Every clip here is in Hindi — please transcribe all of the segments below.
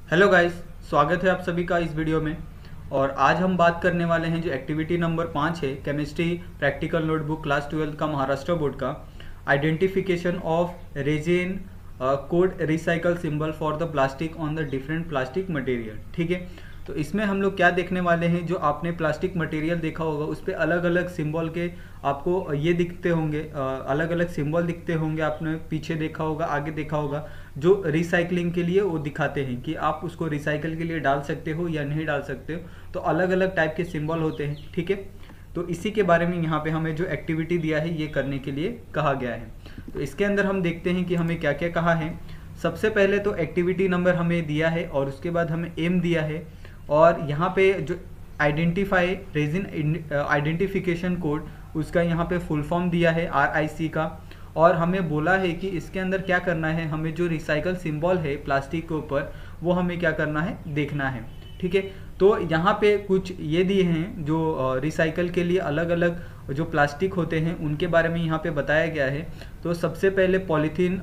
हेलो गाइस, स्वागत है आप सभी का इस वीडियो में। और आज हम बात करने वाले हैं जो एक्टिविटी नंबर 5 है, केमिस्ट्री प्रैक्टिकल नोटबुक क्लास 12 का महाराष्ट्र बोर्ड का, identification of resin code recycle symbol for the plastic on the different plastic material. ठीक है, तो इसमें हम लोग क्या देखने वाले हैं, जो आपने प्लास्टिक मटेरियल देखा होगा उस पर अलग अलग सिंबल के आपको ये दिखते होंगे, अलग अलग सिंबल दिखते होंगे। आपने पीछे देखा होगा, आगे देखा होगा, जो रिसाइकलिंग के लिए वो दिखाते हैं कि आप उसको रिसाइकल के लिए डाल सकते हो या नहीं डाल सकते हो। तो अलग अलग टाइप के सिंबल होते हैं। ठीक है, तो इसी के बारे में यहाँ पे हमें जो एक्टिविटी दिया है ये करने के लिए कहा गया है। तो इसके अंदर हम देखते हैं कि हमें क्या क्या कहा है। सबसे पहले तो एक्टिविटी नंबर हमें दिया है और उसके बाद हमें एम दिया है, और यहाँ पे जो आइडेंटिफाई रेजिन आइडेंटिफिकेशन कोड, उसका यहाँ पे फुल फॉर्म दिया है RIC का। और हमें बोला है कि इसके अंदर क्या करना है, हमें जो रिसाइकल सिंबल है प्लास्टिक के ऊपर वो हमें क्या करना है, देखना है। ठीक है, तो यहाँ पे कुछ ये दिए हैं जो रिसाइकल के लिए अलग अलग जो प्लास्टिक होते हैं उनके बारे में यहाँ पे बताया गया है। तो सबसे पहले पॉलीथीन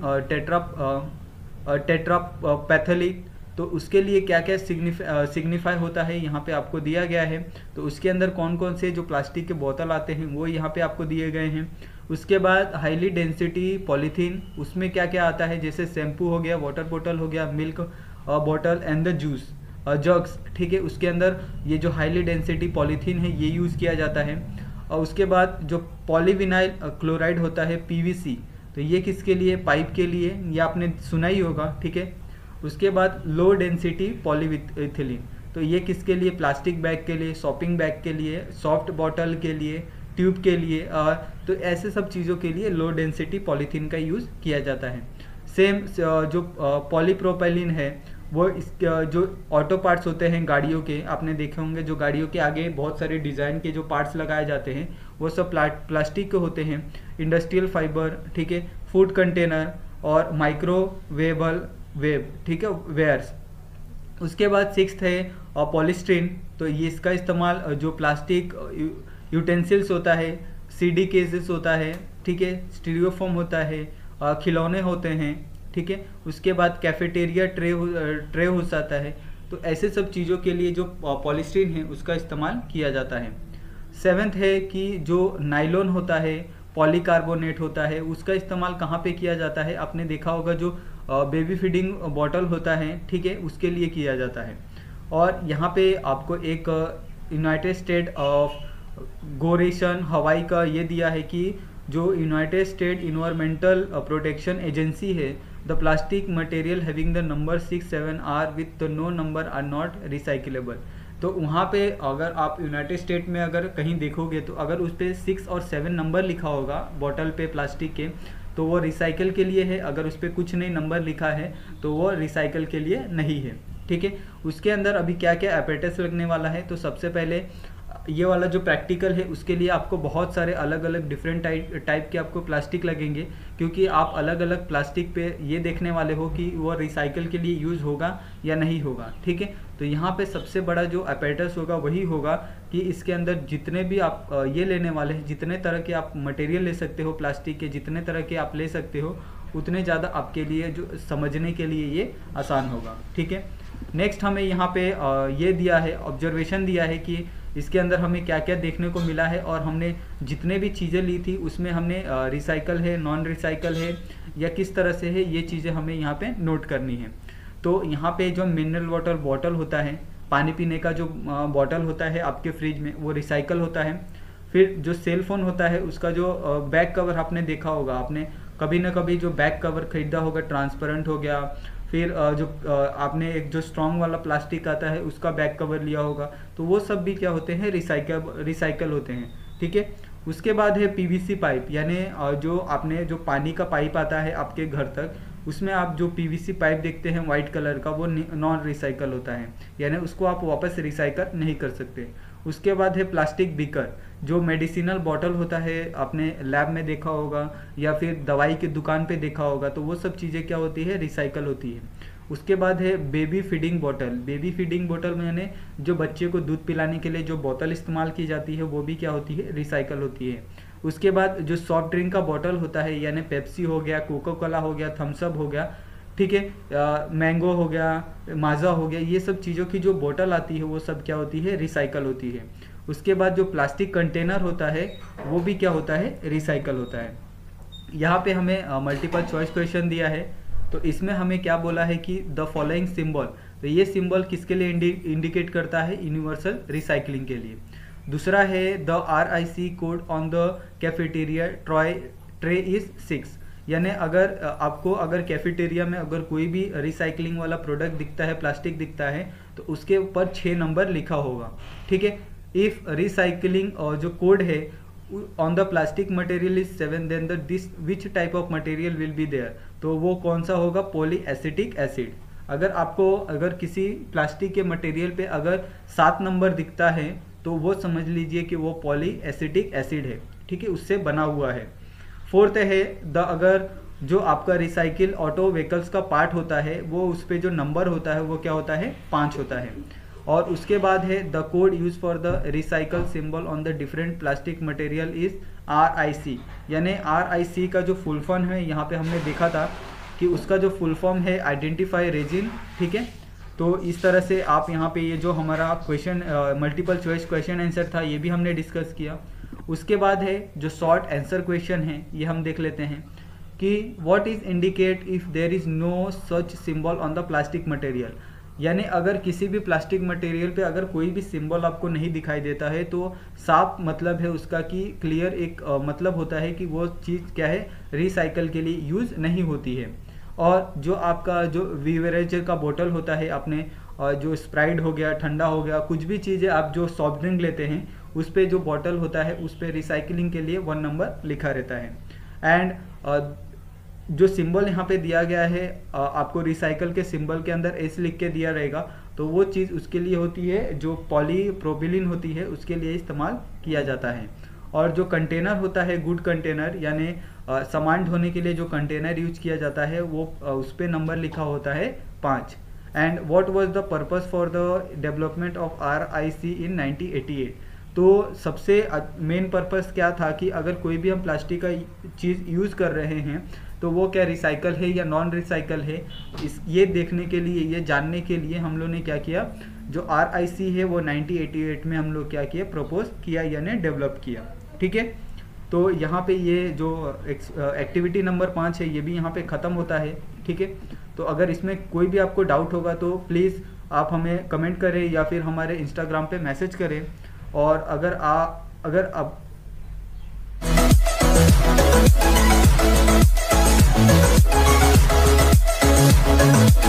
टेट्रापैथलिक, तो उसके लिए क्या क्या सिग्निफाई होता है यहाँ पे आपको दिया गया है। तो उसके अंदर कौन कौन से जो प्लास्टिक के बोतल आते हैं वो यहाँ पे आपको दिए गए हैं। उसके बाद हाईली डेंसिटी पॉलीथीन, उसमें क्या क्या आता है, जैसे शैम्पू हो गया, वाटर बोतल हो गया, milk bottle and the juice jugs. ठीक है, उसके अंदर ये जो हाईली डेंसिटी पॉलीथीन है ये यूज़ किया जाता है। और उसके बाद जो पॉलीविनाइल क्लोराइड होता है PVC, तो ये किसके लिए, पाइप के लिए, ये आपने सुना ही होगा। ठीक है, उसके बाद लो डेंसिटी पॉलीइथिलीन, तो ये किसके लिए, प्लास्टिक बैग के लिए, शॉपिंग बैग के लिए, सॉफ्ट बॉटल के लिए, ट्यूब के लिए, तो ऐसे सब चीज़ों के लिए लो डेंसिटी पॉलीथीन का यूज़ किया जाता है। सेम जो पॉलीप्रोपाइलिन है वो इस जो ऑटो पार्ट्स होते हैं गाड़ियों के, आपने देखे होंगे जो गाड़ियों के आगे बहुत सारे डिज़ाइन के जो पार्ट्स लगाए जाते हैं वो सब प्लास्टिक के होते हैं। इंडस्ट्रियल फाइबर, ठीक है, फूड कंटेनर और माइक्रोवेबल वेब, ठीक है, वेयर्स। उसके बाद सिक्स्थ है पॉलीस्ट्रीन, तो ये इसका इस्तेमाल जो प्लास्टिक यूटेंसिल्स होता है, CD केसेस होता है, ठीक है, स्टीरियोफोम होता है, खिलौने होते हैं। ठीक है, उसके बाद कैफेटेरिया ट्रे हो जाता है। तो ऐसे सब चीज़ों के लिए जो पॉलीस्ट्रीन है उसका इस्तेमाल किया जाता है। सेवेंथ है कि जो नाइलॉन होता है, पॉलीकार्बोनेट होता है, उसका इस्तेमाल कहाँ पे किया जाता है, आपने देखा होगा जो बेबी फीडिंग बॉटल होता है, ठीक है, उसके लिए किया जाता है। और यहाँ पे आपको एक यूनाइटेड स्टेट ऑफ गोरेशन हवाई का ये दिया है कि जो United States environmental protection agency है, the plastic material having the number 6-7 are with no number are not recyclable. तो वहाँ पे अगर आप यूनाइटेड स्टेट में अगर कहीं देखोगे तो अगर उस पर 6 और 7 नंबर लिखा होगा बॉटल पे प्लास्टिक के, तो वो रिसाइकल के लिए है। अगर उस पर कुछ नहीं नंबर लिखा है तो वो रिसाइकल के लिए नहीं है। ठीक है, उसके अंदर अभी क्या क्या अपैरेटस लगने वाला है। तो सबसे पहले ये वाला जो प्रैक्टिकल है उसके लिए आपको बहुत सारे अलग अलग डिफरेंट टाइप के आपको प्लास्टिक लगेंगे, क्योंकि आप अलग अलग प्लास्टिक पे ये देखने वाले हो कि वो रिसाइकल के लिए यूज़ होगा या नहीं होगा। ठीक है, तो यहाँ पे सबसे बड़ा जो अपैरेटस होगा वही होगा कि इसके अंदर जितने भी आप ये लेने वाले हैं, जितने तरह के आप मटेरियल ले सकते हो प्लास्टिक के, जितने तरह के आप ले सकते हो उतने ज़्यादा आपके लिए जो समझने के लिए ये आसान होगा। ठीक है, नेक्स्ट हमें यहाँ पे ये दिया है, ऑब्जर्वेशन दिया है कि इसके अंदर हमें क्या क्या देखने को मिला है, और हमने जितने भी चीज़ें ली थी उसमें हमने रिसाइकल है, नॉन रिसाइकल है या किस तरह से है, ये चीज़ें हमें यहाँ पे नोट करनी है। तो यहाँ पे जो मिनरल वाटर बॉटल होता है, पानी पीने का जो बॉटल होता है आपके फ्रिज में, वो रिसाइकल होता है। फिर जो सेल फोन होता है उसका जो बैक कवर आपने देखा होगा, आपने कभी ना कभी जो बैक कवर खरीदा होगा ट्रांसपेरेंट हो गया। फिर जो आपने एक जो स्ट्रॉन्ग वाला प्लास्टिक आता है उसका बैक कवर लिया होगा, तो वो सब भी क्या होते हैं, रिसाइकल होते हैं। ठीक है, उसके बाद है PVC पाइप, यानी जो आपने जो पानी का पाइप आता है आपके घर तक, उसमें आप जो PVC पाइप देखते हैं वाइट कलर का, वो नॉन रिसाइकल होता है, यानी उसको आप वापस रिसाइकल नहीं कर सकते। उसके बाद है प्लास्टिक बीकर, जो मेडिसिनल बॉटल होता है, आपने लैब में देखा होगा या फिर दवाई की दुकान पे देखा होगा, तो वो सब चीज़ें क्या होती है, रिसाइकल होती है। उसके बाद है baby feeding bottle. Baby feeding bottle में यानी जो बच्चे को दूध पिलाने के लिए जो बोतल इस्तेमाल की जाती है वो भी क्या होती है, रिसाइकल होती है। उसके बाद जो सॉफ्ट ड्रिंक का बॉटल होता है, यानी पेप्सी हो गया, कोका कोला हो गया, थम्स अप हो गया, ठीक है। मैंगो हो गया, माजा हो गया, ये सब चीज़ों की जो बोतल आती है वो सब क्या होती है, रिसाइकल होती है। उसके बाद जो प्लास्टिक कंटेनर होता है वो भी क्या होता है, रिसाइकल होता है। यहाँ पे हमें मल्टीपल चॉइस क्वेश्चन दिया है, तो इसमें हमें क्या बोला है कि द फॉलोइंग सिंबल, तो ये सिंबल किसके लिए इंडिकेट करता है, यूनिवर्सल रिसाइकलिंग के लिए। दूसरा है the RIC code on the cafeteria tray is 6, यानी अगर आपको अगर कैफेटेरिया में अगर कोई भी रिसाइकलिंग वाला प्रोडक्ट दिखता है, प्लास्टिक दिखता है, तो उसके ऊपर 6 नंबर लिखा होगा, ठीक है। इफ रिसाइकलिंग जो कोड है on the plastic material is 7, then the this which type of material will be there, तो वो कौन सा होगा, पॉलीएसिटिक एसिड। अगर किसी प्लास्टिक के मटेरियल पे अगर 7 नंबर दिखता है तो वो समझ लीजिए कि वो पॉलीएसिटिक एसिड है, ठीक है, उससे बना हुआ है। फोर्थ है अगर जो आपका रिसाइकिल ऑटो व्हीकल्स का पार्ट होता है वो उस पर जो नंबर होता है वो क्या होता है, 5 होता है। और उसके बाद है the code use for the recycle symbol on the different plastic material is RIC, यानी RIC का जो फुल फॉर्म है यहाँ पे हमने देखा था कि उसका जो फुल फॉर्म है आइडेंटिफाई रेजिन, ठीक है। तो इस तरह से आप यहाँ पे ये जो हमारा question multiple choice question answer था ये भी हमने डिस्कस किया। उसके बाद है जो शॉर्ट आंसर क्वेश्चन है ये हम देख लेते हैं कि what is indicate if there is no such symbol on the plastic material, यानी अगर किसी भी प्लास्टिक मटेरियल पे अगर कोई भी सिंबल आपको नहीं दिखाई देता है तो साफ मतलब है उसका कि क्लियर एक मतलब होता है कि वो चीज़ क्या है, रिसाइकल के लिए यूज़ नहीं होती है। और जो आपका जो बीवरेज का बोतल होता है, आपने जो स्प्राइट हो गया, ठंडा हो गया, कुछ भी चीज़ें आप जो सॉफ्ट ड्रिंक लेते हैं उस पर जो बॉटल होता है उस पर रिसाइकलिंग के लिए 1 नंबर लिखा रहता है। एंड जो सिंबल यहाँ पे दिया गया है आपको रिसाइकल के सिंबल के अंदर एस लिख के दिया रहेगा, तो वो चीज़ उसके लिए होती है जो पॉलीप्रोपिलीन होती है उसके लिए इस्तेमाल किया जाता है। और जो कंटेनर होता है गुड कंटेनर, यानी सामान ढोने के लिए जो कंटेनर यूज किया जाता है वो उस पर नंबर लिखा होता है 5। And what was the purpose for the development of RIC in 1988, तो सबसे मेन पर्पस क्या था कि अगर कोई भी हम प्लास्टिक का चीज़ यूज़ कर रहे हैं तो वो क्या रिसाइकल है या नॉन रिसाइकल है, ये देखने के लिए, ये जानने के लिए हम लोग ने क्या किया, जो RIC है वो 1988 में हम लोग क्या किया, प्रपोज किया यानी डेवलप किया, ठीक है। तो यहाँ पे ये जो एक्टिविटी नंबर 5 है ये भी यहाँ पे ख़त्म होता है, ठीक है। तो अगर इसमें कोई भी आपको डाउट होगा तो प्लीज़ आप हमें कमेंट करें या फिर हमारे इंस्टाग्राम पे मैसेज करें। और अगर आप